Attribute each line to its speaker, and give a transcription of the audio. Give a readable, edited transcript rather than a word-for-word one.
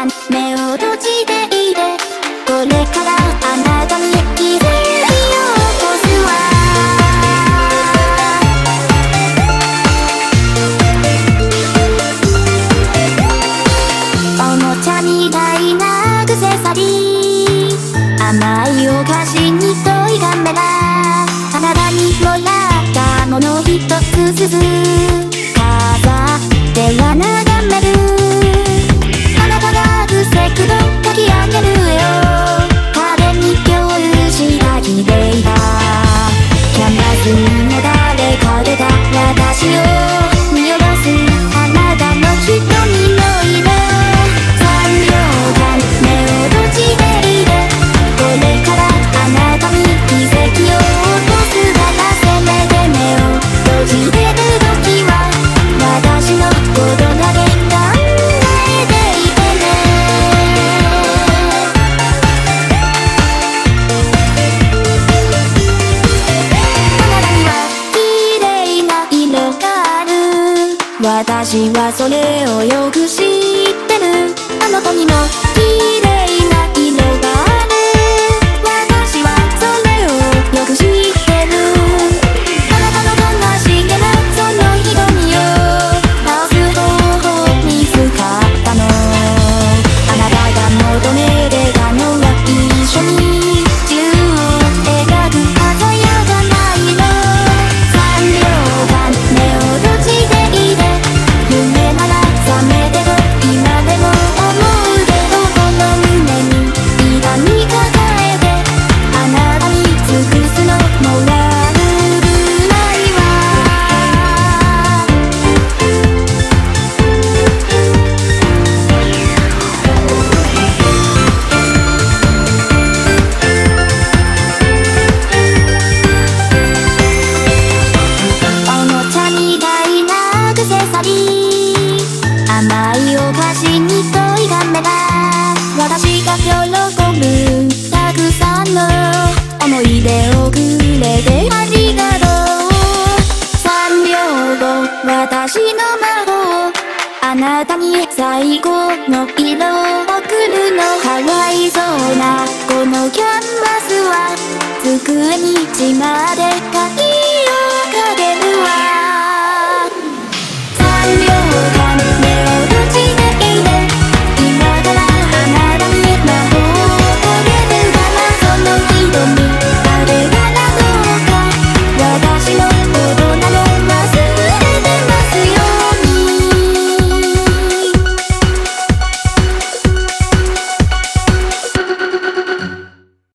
Speaker 1: 間目を閉じていて、これからあなたに奇跡を起こすわ。おもちゃみたいなアクセサリー、甘いお菓子にトイカメラ、あなたにもらったもの一つずつ飾っては眺める。あなたがブセクと書き上げるよ。壁に共有した綺麗なキャンバスにも誰か出た私を見下ろすあなたの瞳の色。3秒間目を閉じていて、これからあなたに奇跡を起こすから、せめて目を閉じてる時は私のことだけ考えていてね。あなたには綺麗な色がある。私はそれをよく知ってる。あの子にも綺麗な色がある。私はそれをよく知ってる。あなたの悲しげなその瞳を直す方法見つかったの。あなたが求めてたのは一緒に宙を描く鮮やかな色。3秒間目を閉じていて、夢なら覚めてと今でも思うけど、この胸に痛み抱えてあなたに尽くすのもらうぐらいは。おもちゃみたいなアクセサリー、甘いお菓子にトイカメラ、私が喜ぶたくさんの思い出をくれてありがとう。3秒後私の魔法、あなたに最後の色を送るの。かわいそうなこのキャンバスは机に血まで書い